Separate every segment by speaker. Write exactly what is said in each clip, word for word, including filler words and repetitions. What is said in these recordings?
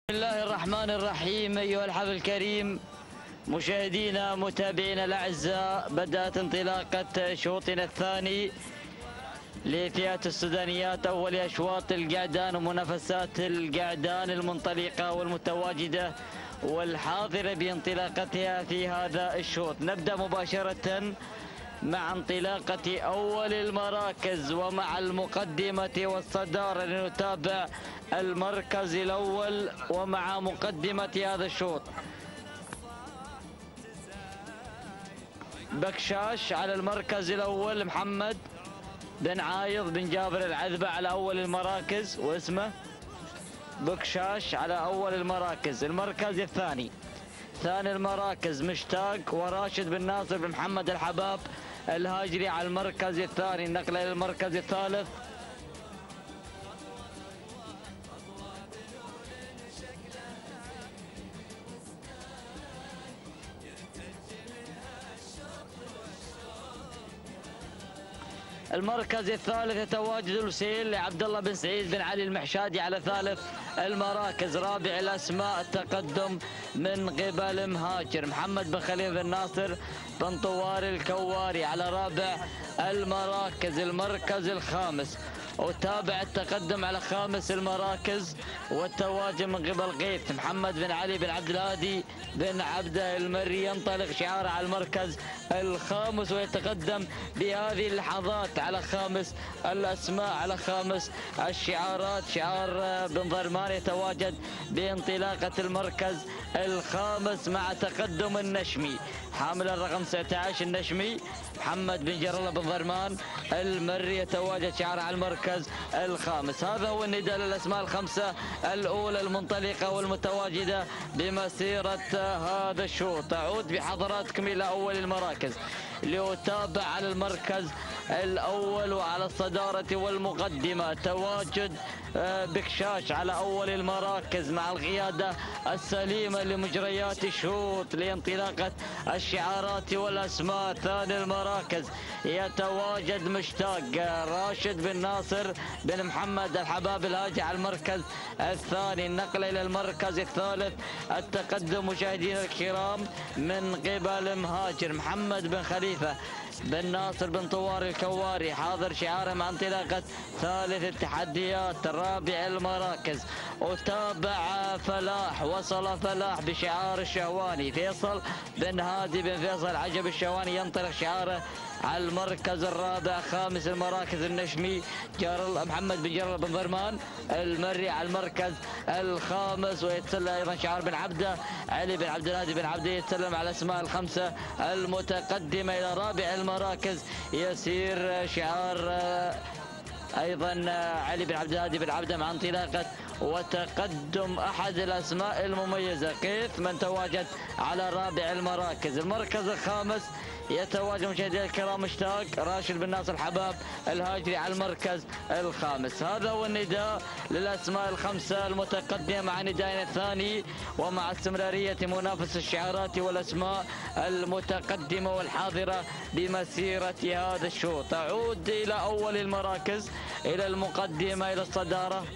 Speaker 1: بسم الله الرحمن الرحيم. أيها الحفل الكريم، مشاهدينا متابعينا الأعزاء، بدأت انطلاقة شوطنا الثاني لفئة السودانيات، أول أشواط القعدان ومنافسات القعدان المنطلقة والمتواجدة والحاضرة بانطلاقتها في هذا الشوط. نبدأ مباشرة مع انطلاقة أول المراكز ومع المقدمة والصدارة لنتابع المركز الأول ومع مقدمة هذا الشوط. بكشاش على المركز الأول، محمد بن عايض بن جابر العذبة على أول المراكز واسمه بكشاش على أول المراكز. المركز الثاني، ثاني المراكز مشتاق وراشد بن ناصر بن محمد الحباب الهاجري على المركز الثاني. النقلة إلى المركز الثالث، المركز الثالث يتواجد الوسيل لعبد الله بن سعيد بن علي المحشادي على ثالث المراكز. رابع الاسماء التقدم من قبل مهاجر محمد بن خليل بن ناصر بن طوار الكواري على رابع المراكز. المركز الخامس، وتابع التقدم على خامس المراكز والتواجد من قبل غيث محمد بن علي بن عبد الهادي بن عبده المري، ينطلق شعاره على المركز الخامس ويتقدم بهذه اللحظات على خامس الاسماء، على خامس الشعارات. شعار بن ضرمان يتواجد بانطلاقه المركز الخامس مع تقدم النشمي حامل الرقم تسعة عشر النشمي محمد بن جر الله بن ضرمان المري، يتواجد شعاره على المركز الخامس. هذا هو النداء للاسماء الخمسه الاولى المنطلقه والمتواجده بمسيره هذا الشوط. اعود بحضراتكم الى اول المراكز ليتابع على المركز الاول وعلى الصداره والمقدمه تواجد بكشاش على اول المراكز مع القياده السليمه لمجريات الشوط لانطلاقه الشعارات والاسماء. ثاني المراكز يتواجد مشتاق راشد بن ناصر بن محمد الحباب الهاجي على المركز الثاني. النقله الى المركز الثالث، التقدم مشاهدينا الكرام من قبل مهاجر محمد بن خليفه بن ناصر بن طوار الكواري، حاضر شعاره مع انطلاقه ثالث التحديات. رابع المراكز، وتابع فلاح، وصل فلاح بشعار الشهواني فيصل بن هادي بن فيصل عجب الشهواني، ينطلق شعاره على المركز الرابع. خامس المراكز النشمي جار محمد بن جر بن ضرمان المري على المركز الخامس، ويتسلم ايضا شعار بن عبده علي بن عبد الهادي بن عبده، يتسلم على الاسماء الخمسه المتقدمه. الى رابع المراكز يسير شعار ايضا علي بن عبد الهادي بن عبده مع انطلاقه وتقدم احد الاسماء المميزه قيث من تواجد على رابع المراكز. المركز الخامس يتواجد مشاهدينا الكرام مشتاق راشد بن ناصر الحباب الهاجري على المركز الخامس. هذا هو النداء للاسماء الخمسه المتقدمه مع ندائنا الثاني ومع استمراريه منافسه الشعارات والاسماء المتقدمه والحاضره بمسيره هذا الشوط. اعود الى اول المراكز، الى المقدمه، الى الصداره.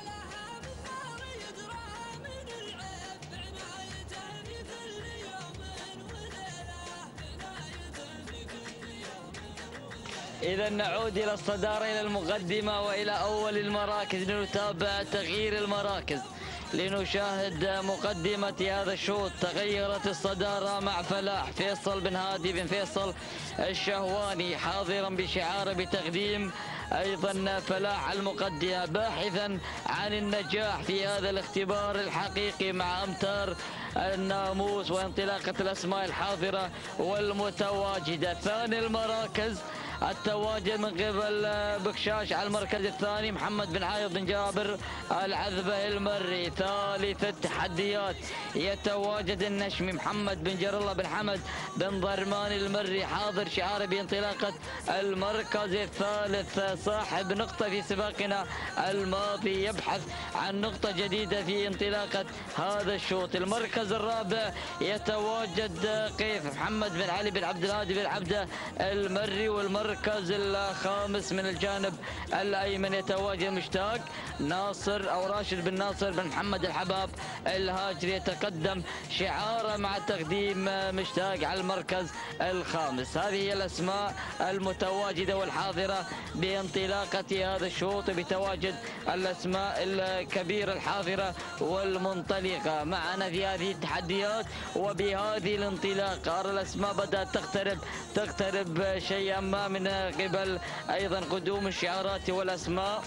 Speaker 1: إذا نعود إلى الصدارة، إلى المقدمة وإلى أول المراكز لنتابع تغيير المراكز، لنشاهد مقدمة هذا الشوط. تغيرت الصدارة مع فلاح فيصل بن هادي بن فيصل الشهواني حاضرا بشعاره بتقديم ايضا فلاح المقدمه، باحثا عن النجاح في هذا الاختبار الحقيقي مع امتار الناموس وانطلاقه الاسماء الحاضره والمتواجده. ثاني المراكز التواجد من قبل بكشاش على المركز الثاني محمد بن عايض بن جابر العذبه المري. ثالث التحديات يتواجد النشمي محمد بن جر الله بن حمد بن ضرمان المري، حاضر شعاره بانطلاقه المركز الثالث. صاحب نقطه في سباقنا الماضي يبحث عن نقطه جديده في انطلاقه هذا الشوط. المركز الرابع يتواجد قيف محمد بن علي بن عبد الهادي بن عبده المري، والمركز المركز الخامس من الجانب الايمن يتواجد مشتاق ناصر او راشد بن ناصر بن محمد الحباب الهاجري يتقدم شعاره مع تقديم مشتاق على المركز الخامس. هذه هي الاسماء المتواجده والحاضره بانطلاقه هذا الشوط، بتواجد الاسماء الكبيره الحاضره والمنطلقه معنا في هذه التحديات وبهذه الانطلاقه. أرى الاسماء بدات تقترب تقترب شيئا ما من قبل ايضا قدوم الشعارات والاسماء.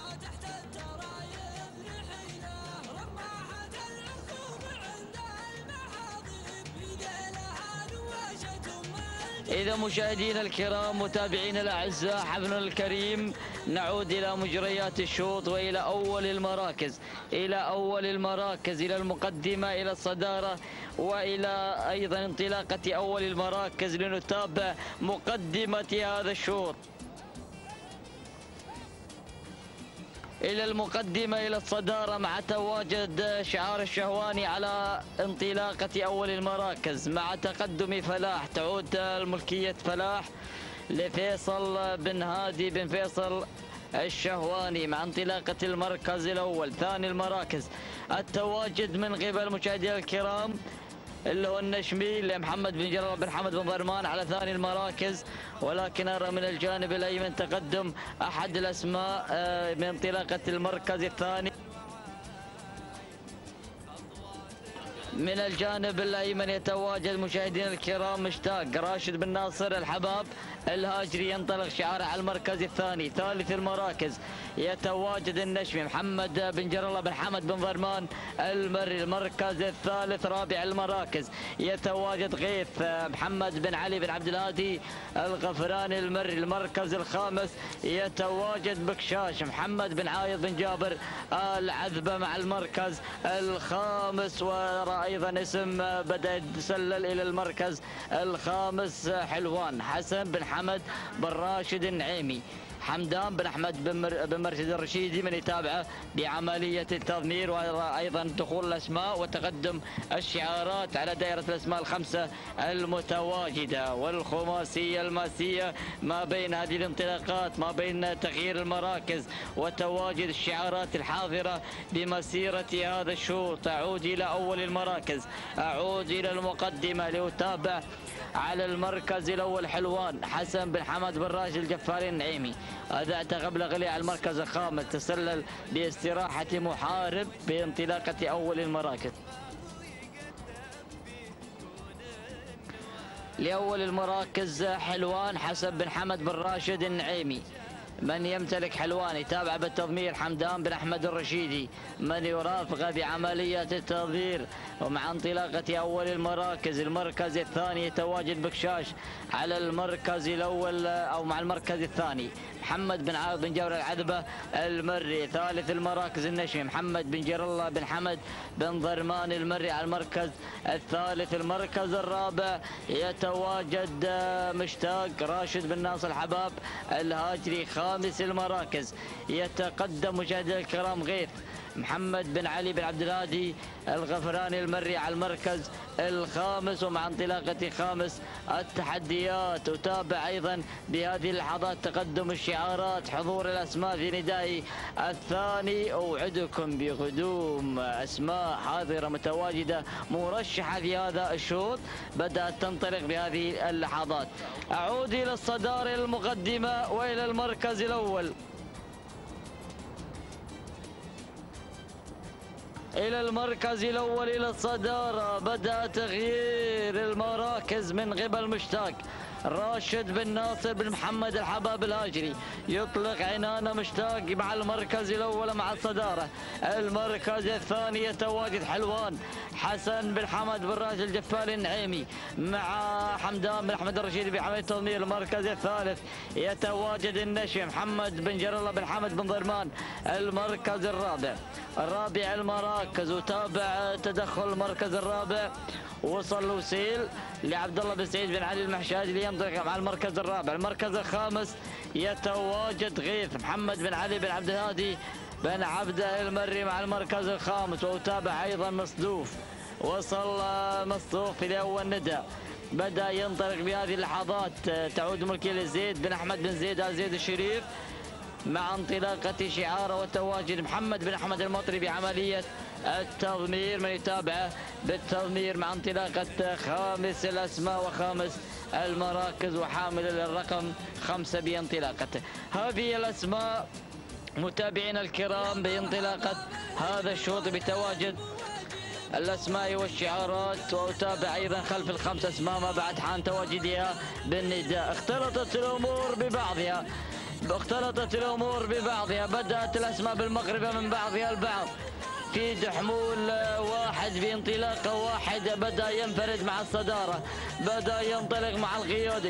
Speaker 1: إذا مشاهدينا الكرام متابعينا الأعزاء حفلنا الكريم، نعود إلى مجريات الشوط وإلى أول المراكز إلى أول المراكز إلى المقدمة إلى الصدارة وإلى أيضا انطلاقة أول المراكز لنتابع مقدمة هذا الشوط. إلى المقدمة إلى الصدارة مع تواجد شعار الشهواني على انطلاقة أول المراكز مع تقدم فلاح. تعود الملكية فلاح لفيصل بن هادي بن فيصل الشهواني مع انطلاقة المركز الأول. ثاني المراكز التواجد من قبل مشاهدينا الكرام اللي هو النشمي لمحمد بن جلال بن حمد بن ضرمان على ثاني المراكز، ولكن أرى من الجانب الأيمن تقدم أحد الأسماء من انطلاقة المركز الثاني. من الجانب الأيمن يتواجد مشاهدينا الكرام مشتاق راشد بن ناصر الحباب الهاجري ينطلق شعاره على المركز الثاني. ثالث المراكز يتواجد النشمي محمد بن جر الله بن حمد بن ضرمان المري المركز الثالث. رابع المراكز يتواجد غيث محمد بن علي بن عبد الهادي الغفراني المري. المركز الخامس يتواجد بكشاش محمد بن عايض بن جابر العذبة مع المركز الخامس. ورأى أيضا اسم بدأ يتسلل إلى المركز الخامس حلوان حسن بن حمد بن راشد النعيمي. حمدان بن احمد بن مرشد الرشيدي من يتابعه بعمليه التضمير. وايضا دخول الاسماء وتقدم الشعارات على دائره الاسماء الخمسه المتواجده والخماسيه الماسيه ما بين هذه الانطلاقات ما بين تغيير المراكز وتواجد الشعارات الحاضره بمسيره هذا الشوط. اعود الى اول المراكز، اعود الى المقدمه لاتابع على المركز الاول حلوان حسن بن حمد بن راشد الجفاري النعيمي. أدأت قبل غلي على المركز الخامس، تسلل باستراحة محارب بانطلاقة أول المراكز. لأول المراكز حلوان حسن بن حمد بن راشد النعيمي. من يمتلك حلوان يتابع بالتضمير حمدان بن احمد الرشيدي من يرافقه بعمليه التضمير. ومع انطلاقه اول المراكز المركز الثاني يتواجد بكشاش على المركز الاول او مع المركز الثاني محمد بن عايض بن جابر العذبه المري. ثالث المراكز النشمي محمد بن جر الله بن حمد بن ضرمان المري على المركز الثالث. المركز الرابع يتواجد مشتاق راشد بن ناصر الحباب الهاجري. خامس المراكز يتقدم مشاهدينا الكرام غيث محمد بن علي بن عبد الهادي الغفراني المري على المركز الخامس. ومع انطلاقة خامس التحديات أتابع أيضا بهذه اللحظات تقدم الشعارات حضور الأسماء في ندائي الثاني. أوعدكم بقدوم أسماء حاضرة متواجدة مرشحة في هذا الشوط بدأت تنطلق بهذه اللحظات. أعود إلى الصدارة المقدمة وإلى المركز الأول. إلى المركز الأول إلى الصدارة بدأ تغيير المراكز من قبل مشتاق راشد بن ناصر بن محمد الحباب الهاجري. يطلق عنانه مشتاق مع المركز الأول مع الصدارة. المركز الثاني يتواجد حلوان حسن بن حمد بن راشد الجفاري النعيمي مع حمدان بن أحمد الرشيدي بعملية التضمير. المركز الثالث يتواجد النشي محمد بن جر الله بن حمد بن ضرمان. المركز الرابع الرابع المراكز وتابع تدخل المركز الرابع وصل وسيل لعبد الله بن سعيد بن علي المحشاجي لينطلق مع المركز الرابع. المركز الخامس يتواجد غيث محمد بن علي بن عبد الهادي بن عبده المري مع المركز الخامس. وتابع ايضا مصدوف وصل مصدوف في اول ندى بدأ ينطلق بهذه اللحظات. تعود الملكية لزيد بن أحمد بن زيد آل زيد الشريف مع انطلاقة شعاره وتواجد محمد بن أحمد المطري بعملية التضمير. من يتابعه بالتضمير مع انطلاقة خامس الأسماء وخامس المراكز وحامل الرقم خمسة بانطلاقته. هذه الأسماء متابعينا الكرام بانطلاقة هذا الشوط بتواجد الأسماء والشعارات، وأتابع أيضا خلف الخمس أسماء ما بعد حان تواجدها بالنداء. اختلطت الأمور ببعضها اختلطت الأمور ببعضها بدأت الأسماء بالمغربة من بعضها البعض في حمول واحد بانطلاقه واحد. بدأ ينفرد مع الصدارة، بدأ ينطلق مع القيادة.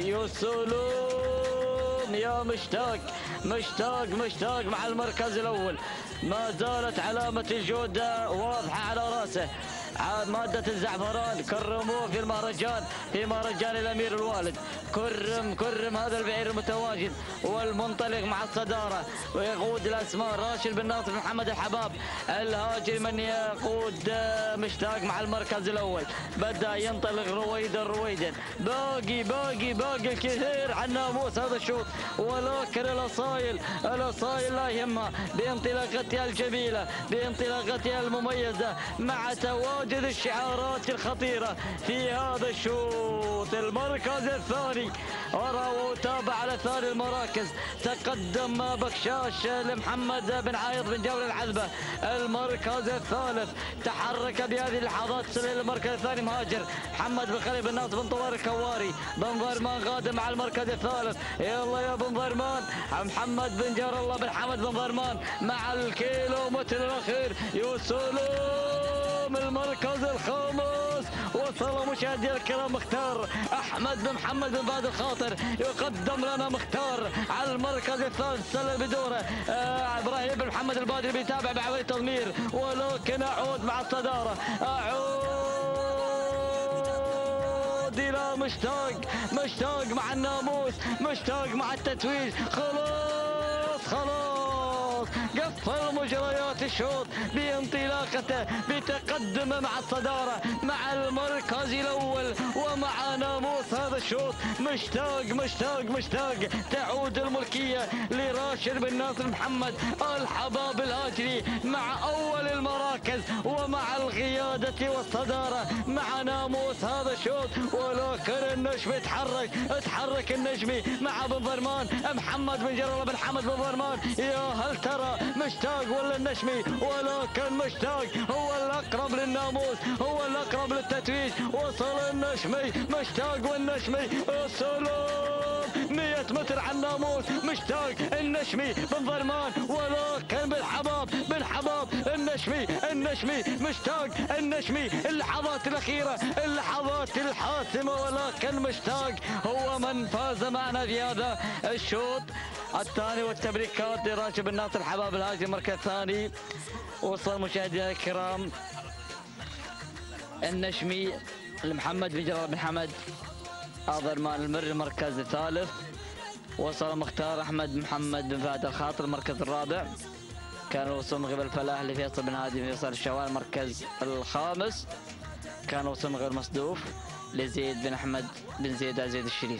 Speaker 1: يوصلون يا مشتاق مشتاق مشتاق مع المركز الأول. ما زالت علامة الجودة واضحة على رأسه، مادة الزعفران. كرموه في المهرجان في مهرجان الأمير الوالد. كرم كرم هذا البعير المتواجد والمنطلق مع الصدارة، ويقود الأسماء راشد بن ناصر محمد الحباب الهاجري من يقود مشتاق مع المركز الأول. بدأ ينطلق رويدا رويدا. باقي باقي باقي الكثير عن ناموس هذا الشوط، ولكن الأصايل الأصايل لا يهمها بانطلاقتها الجميلة بانطلاقتها المميزة مع تواجد الشعارات الخطيرة في هذا الشوط. المركز الثاني أرى وأتابع على ثاني المراكز. تقدم بكشاش لمحمد بن عايض بن جابر العذبة. المركز الثالث تحرك بهذه اللحظات سليل المركز الثاني مهاجر محمد بن خليل بن ناصر بن طوار الكواري. بن ضرمان غادم مع المركز الثالث. يلا يا بن ضرمان. محمد بن جار الله بن حمد بن ضرمان مع الكيلومتر الأخير. يوصلون المركز الخامس. وصل مشاهدينا الكرام مختار احمد بن محمد بن بادر الخاطر يقدم لنا مختار على المركز الثالث. سلم بدوره آه ابراهيم بن محمد البادري بيتابع بعمليه تضمير، ولكن اعود مع الصداره. اعود الى مشتاق مشتاق مع الناموس مشتاق مع التتويج. خلاص خلاص قفل مجريات الشوط بانطلاقته بتقدمه مع الصدارة مع المركز الأول ومع ناموس هذا الشوط. مشتاق مشتاق مشتاق. تعود الملكية لراشد بن ناصر محمد الحباب الهاجري مع أول المراكز ومع القيادة والصدارة مع ناموس هذا الشوط. ولكن النجمي تحرك تحرك النجمي مع بن ضرمان محمد بن جرالة بن حمد بن ضرمان. يا هل ترى مشتاق ولا النشمي؟ ولكن مشتاق هو الأقرب للناموس هو الأقرب للتتويج. وصل النشمي مشتاق والنشمي. السلام مئة متر عن الناموس. مشتاق النشمي بن ضرمان، ولكن بالحباب بالحباب النشمي النشمي مشتاق النشمي. اللحظات الأخيرة اللحظات الحاسمة، ولكن مشتاق هو من فاز معنا في هذا الشوط الثاني. والتبريكات لراشد بن ناصر حباب الهاجري المركز الثاني. وصل مشاهدينا الكرام النشمي لمحمد بن جرار بن حمد ضرمان المري المركز الثالث. وصل مختار احمد محمد بن فهد الخاطر المركز الرابع. كان الوصول من قبل فلاح لفيصل بن هادي فيصل الشوال المركز الخامس. كان الوصول من غير مصدوف لزيد بن احمد بن زيد آل زيد الشريف.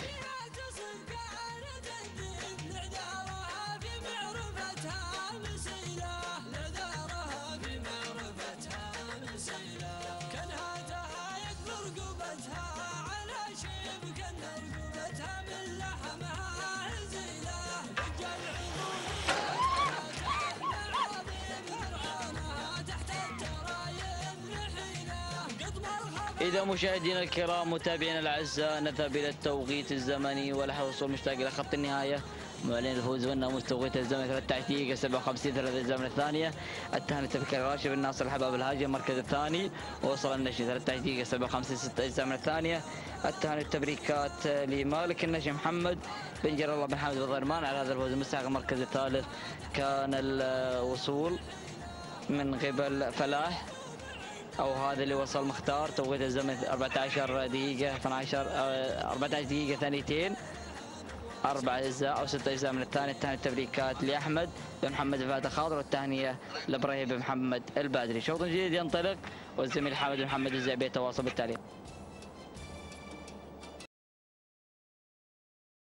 Speaker 1: إذا مشاهدينا الكرام متابعينا الأعزاء نذهب إلى التوقيت الزمني ولحظة وصول مشتاق إلى خط النهاية. معلن الفوز والناموس توقيت الزمني ثلاثة عشر دقيقة سبعة وخمسين ثلاثة الزمن الثانية. التهنئة تذكر راشد بن ناصر الحباب الهاجري المركز الثاني. وصل النجم ثلاثة عشر دقيقة سبعة وخمسين ستة الزمن الثانية. التهنئة التبريكات لمالك النجم محمد بن جر الله بن حمد بن ضرمان على هذا الفوز المستحق المركز الثالث. كان الوصول من قبل فلاح او هذا اللي وصل مختار توقيت الزمن أربعة عشر دقيقة اثني عشر أربعة عشر دقيقة ثانيتين أربع أجزاء أو ست أجزاء من الثاني. التهنئة التبريكات لأحمد بن محمد بن فهد الخاطر والتهنئة لإبراهيم بن محمد البادري. شوط جديد ينطلق والزميل حامد بن محمد الزعبي يتواصل بالتعليق.